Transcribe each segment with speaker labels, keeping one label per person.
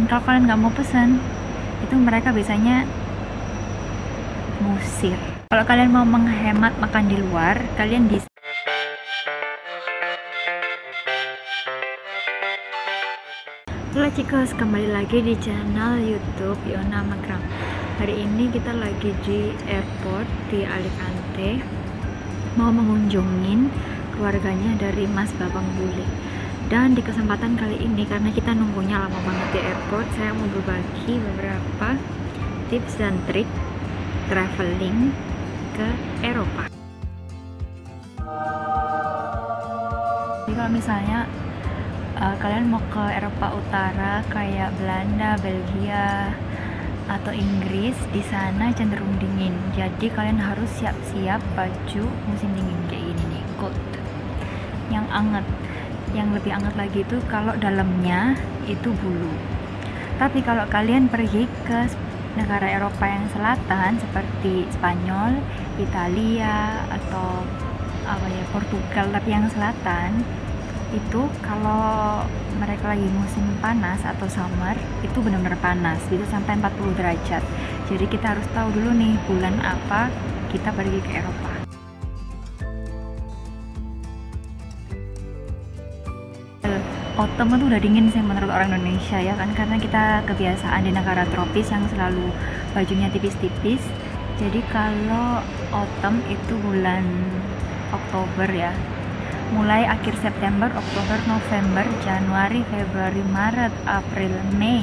Speaker 1: kalau kalian nggak mau pesen, itu mereka biasanya ngusir. Kalau kalian mau menghemat makan di luar, kalian bisa. Halo Cikos, kembali lagi di channel YouTube Yona Magram. Hari ini kita lagi di airport di Alicante, mau mengunjungin keluarganya dari Mas Babang Bule. Dan di kesempatan kali ini, karena kita nunggunya lama banget di airport, saya mau berbagi beberapa tips dan trik traveling ke Eropa. Jadi kalau misalnya kalian mau ke Eropa Utara kayak Belanda, Belgia, atau Inggris, di sana cenderung dingin. Jadi kalian harus siap-siap baju musim dingin kayak gini nih, coat yang anget. Yang lebih anget lagi itu kalau dalamnya itu bulu. Tapi kalau kalian pergi ke negara Eropa yang selatan seperti Spanyol, Italia, atau Portugal tapi yang selatan, itu kalau mereka lagi musim panas atau summer, itu benar-benar panas, bisa sampai 40 derajat. Jadi kita harus tahu dulu nih bulan apa kita pergi ke Eropa. Autumn itu udah dingin sih menurut orang Indonesia ya kan, karena kita kebiasaan di negara tropis yang selalu bajunya tipis-tipis. Jadi kalau autumn itu bulan Oktober ya, mulai akhir September, Oktober, November, Januari, Februari, Maret, April, Mei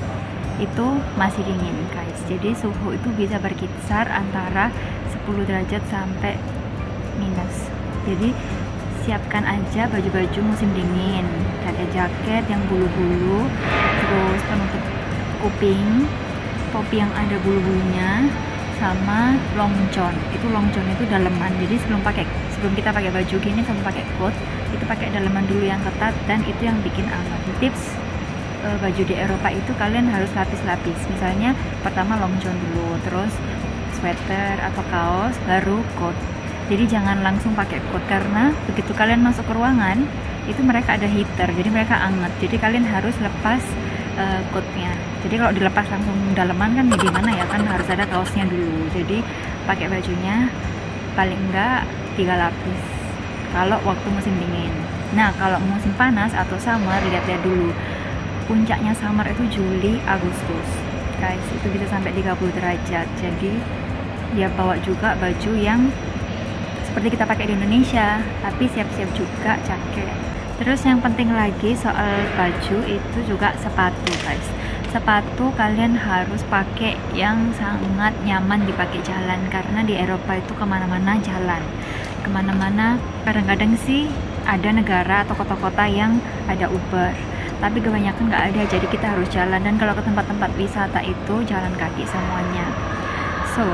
Speaker 1: itu masih dingin guys. Jadi suhu itu bisa berkisar antara 10 derajat sampai minus. Jadi siapkan aja baju-baju musim dingin, ada jaket yang bulu-bulu, terus penutup kuping, topi yang ada bulu-bulunya, sama long john. Itu long john itu daleman. Jadi sebelum kita pakai baju gini, sebelum pakai coat, itu pakai daleman dulu yang ketat, dan itu yang bikin aman. Tips baju di Eropa itu kalian harus lapis-lapis. Misalnya pertama long john dulu, terus sweater atau kaos, baru coat. Jadi jangan langsung pakai coat, karena begitu kalian masuk ke ruangan itu mereka ada heater, jadi mereka anget. Jadi kalian harus lepas coatnya. Jadi kalau dilepas langsung daleman kan ya gimana ya, kan harus ada kaosnya dulu. Jadi pakai bajunya paling enggak 3 lapis kalau waktu musim dingin. Nah kalau musim panas atau summer, lihat-lihat dulu. Puncaknya summer itu Juli, Agustus guys, itu bisa sampai 30 derajat. Jadi ya bawa juga baju yang seperti kita pakai di Indonesia, tapi siap-siap juga jaket. Terus yang penting lagi soal baju itu juga sepatu guys. Sepatu kalian harus pakai yang sangat nyaman dipakai jalan, karena di Eropa itu kemana-mana jalan, kemana-mana. Kadang-kadang sih ada negara atau kota-kota yang ada Uber, tapi kebanyakan nggak ada, jadi kita harus jalan. Dan kalau ke tempat-tempat wisata itu jalan kaki semuanya. So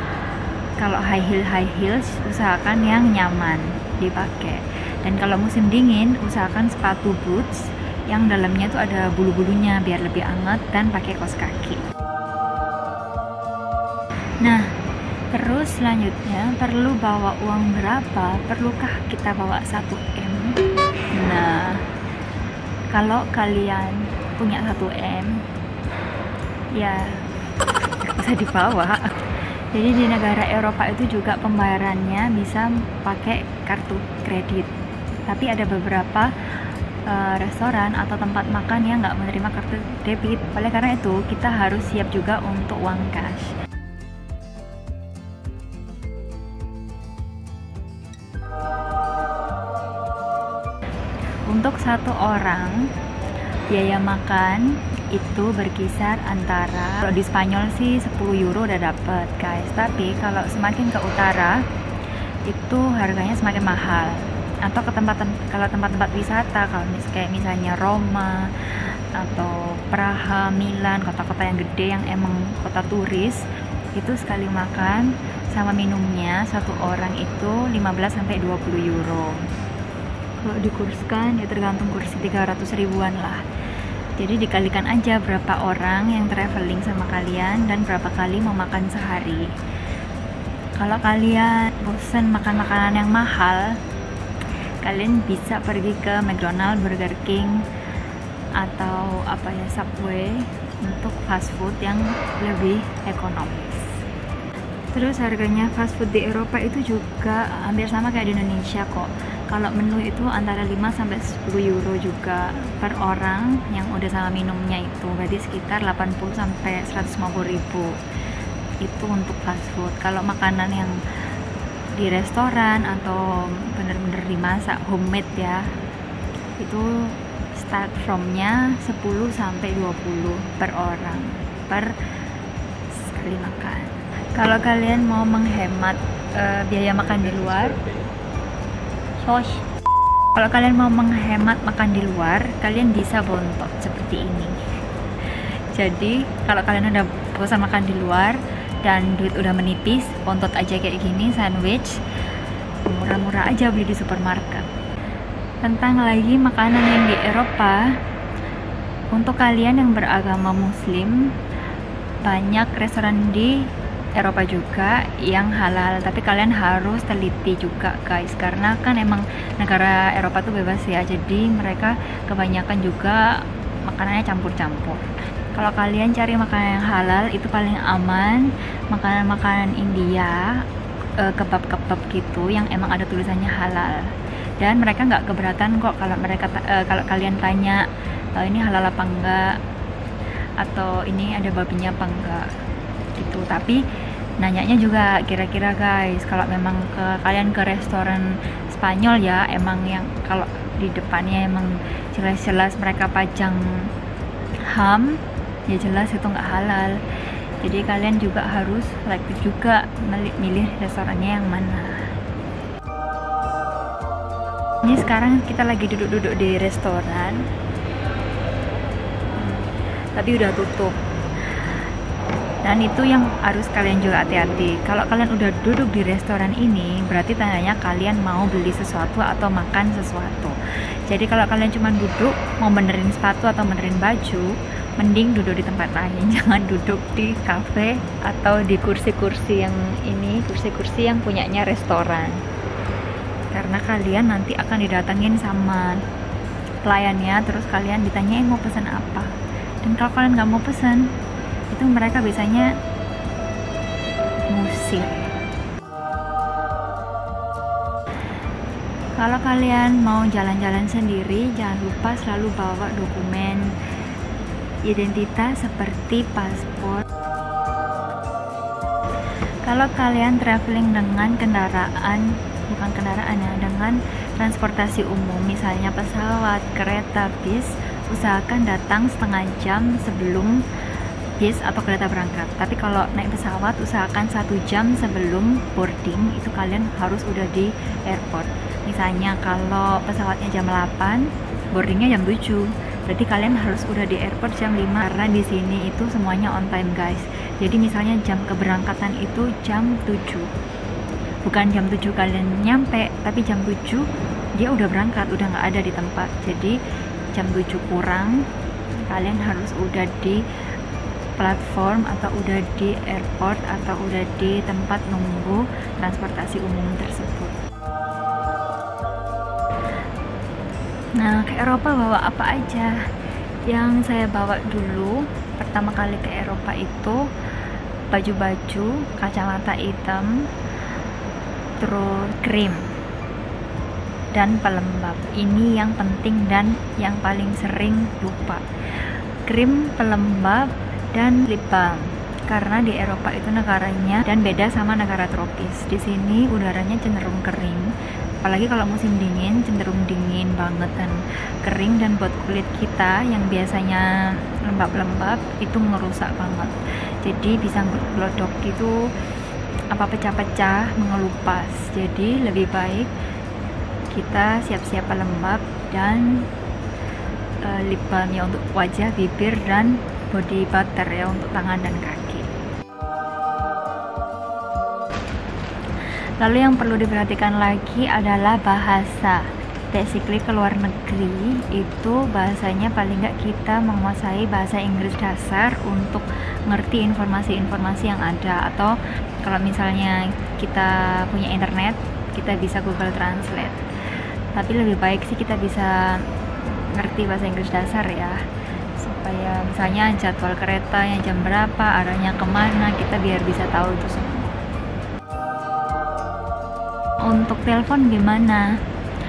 Speaker 1: kalau high heels usahakan yang nyaman dipakai. Dan kalau musim dingin usahakan sepatu boots yang dalamnya tuh ada bulu-bulunya biar lebih anget, dan pakai kaos kaki. Nah, terus selanjutnya perlu bawa uang berapa? Perlukah kita bawa 1M? Nah, kalau kalian punya 1M ya bisa dibawa. Jadi di negara Eropa itu juga pembayarannya bisa pakai kartu kredit. Tapi ada beberapa restoran atau tempat makan yang nggak menerima kartu debit. Oleh karena itu kita harus siap juga untuk uang cash. Untuk satu orang biaya makan itu berkisar antara, kalau di Spanyol sih 10 euro udah dapet guys, tapi kalau semakin ke utara itu harganya semakin mahal. Atau ke tempat-tempat wisata, kalau kayak misalnya Roma atau Praha, Milan, kota-kota yang gede yang emang kota turis, itu sekali makan sama minumnya satu orang itu 15-20 euro. Kalau dikurskan ya tergantung kursi, 300 ribuan lah. Jadi dikalikan aja berapa orang yang traveling sama kalian dan berapa kali mau makan sehari. Kalau kalian bosan makan makanan yang mahal, kalian bisa pergi ke McDonald's, Burger King, atau Subway. untuk fast food yang lebih ekonomis. Terus harganya fast food di Eropa itu juga hampir sama kayak di Indonesia kok. Kalau menu itu antara 5 sampai 10 euro juga per orang yang udah sama minumnya itu. Berarti sekitar 80 sampai 150 ribu. Itu untuk fast food. Kalau makanan yang di restoran atau bener-bener dimasak homemade ya, itu start from-nya 10 sampai 20 per orang per sekali makan. Kalau kalian mau menghemat biaya makan di luar, kalau kalian mau menghemat makan di luar, kalian bisa bontot seperti ini. Jadi kalau kalian udah bosan makan di luar dan duit udah menipis, bontot aja kayak gini, sandwich murah-murah aja beli di supermarket. Tentang lagi makanan yang di Eropa, untuk kalian yang beragama Muslim, banyak restoran di Eropa juga yang halal, tapi kalian harus teliti juga guys, karena kan emang negara Eropa tuh bebas ya, jadi mereka kebanyakan juga makanannya campur-campur. Kalau kalian cari makanan yang halal itu paling aman, makanan-makanan India, kebab-kebab gitu yang emang ada tulisannya halal, dan mereka nggak keberatan kok kalau kalian tanya ini halal apa enggak, atau ini ada babinya apa enggak gitu. Tapi nanyanya juga kira-kira guys, kalau memang kalian ke restoran Spanyol ya, emang yang kalau di depannya emang jelas-jelas mereka pajang ham, ya jelas itu nggak halal. Jadi kalian juga harus selektif juga milih restorannya yang mana. Ini sekarang kita lagi duduk-duduk di restoran, tapi udah tutup. Dan itu yang harus kalian juga hati-hati. Kalau kalian udah duduk di restoran ini, berarti tandanya kalian mau beli sesuatu atau makan sesuatu. Jadi kalau kalian cuma duduk mau benerin sepatu atau benerin baju, mending duduk di tempat lain. Jangan duduk di cafe atau di kursi-kursi yang ini, kursi-kursi yang punyanya restoran. Karena kalian nanti akan didatengin sama pelayannya, terus kalian ditanyain mau pesan apa. Dan kalau kalian nggak mau pesan, itu mereka biasanya ngusir. Kalau kalian mau jalan-jalan sendiri, jangan lupa selalu bawa dokumen identitas seperti paspor. Kalau kalian traveling dengan dengan transportasi umum, misalnya pesawat, kereta, bis, usahakan datang setengah jam sebelum bis atau kereta berangkat. Tapi kalau naik pesawat, usahakan 1 jam sebelum boarding itu kalian harus udah di airport. Misalnya kalau pesawatnya jam 8, boardingnya jam 7, berarti kalian harus udah di airport jam 5, karena di sini itu semuanya on time guys. Jadi misalnya jam keberangkatan itu jam 7, bukan jam 7 kalian nyampe, tapi jam 7 dia udah berangkat, udah nggak ada di tempat. Jadi jam 7 kurang kalian harus udah di platform atau udah di airport atau udah di tempat nunggu transportasi umum tersebut. Nah, ke Eropa bawa apa aja? Yang saya bawa dulu pertama kali ke Eropa itu baju-baju, kacamata hitam, terus krim dan pelembab. Ini yang penting dan yang paling sering lupa. Krim, pelembab, dan lip balm. Karena di Eropa itu negaranya dan beda sama negara tropis. Di sini udaranya cenderung kering. Apalagi kalau musim dingin cenderung dingin banget dan kering, dan buat kulit kita yang biasanya lembab-lembab itu ngerusak banget. Jadi bisa glodok gitu, apa pecah-pecah, mengelupas. Jadi lebih baik kita siap-siap pelembab dan lip balm ya untuk wajah, bibir, dan body butter ya untuk tangan dan kaki. Lalu yang perlu diperhatikan lagi adalah bahasa. Basically ke luar negeri itu bahasanya paling nggak kita menguasai bahasa Inggris dasar untuk ngerti informasi-informasi yang ada, atau kalau misalnya kita punya internet kita bisa Google Translate. Tapi lebih baik sih kita bisa ngerti bahasa Inggris dasar ya, supaya misalnya jadwal keretanya jam berapa, arahnya kemana, kita biar bisa tahu itu semua. Untuk telepon gimana?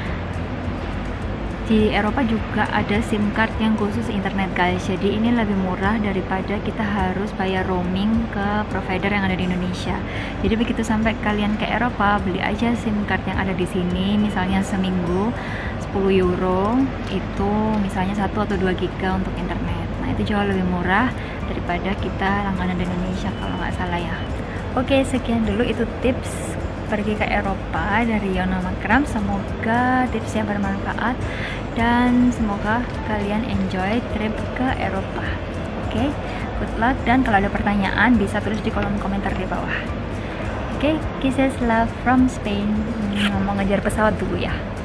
Speaker 1: Di Eropa juga ada SIM card yang khusus internet guys, jadi ini lebih murah daripada kita harus bayar roaming ke provider yang ada di Indonesia. Jadi begitu sampai kalian ke Eropa, beli aja SIM card yang ada di sini, misalnya seminggu 10 euro, itu misalnya 1 atau 2 giga untuk internet. Nah itu jauh lebih murah daripada kita langganan di Indonesia kalau nggak salah ya. Oke, sekian dulu itu tips pergi ke Eropa dari Yona Makram. Semoga tipsnya bermanfaat dan semoga kalian enjoy trip ke Eropa. Oke, good luck, dan kalau ada pertanyaan bisa tulis di kolom komentar di bawah. Oke, kisses love from Spain. Mau ngejar pesawat dulu ya.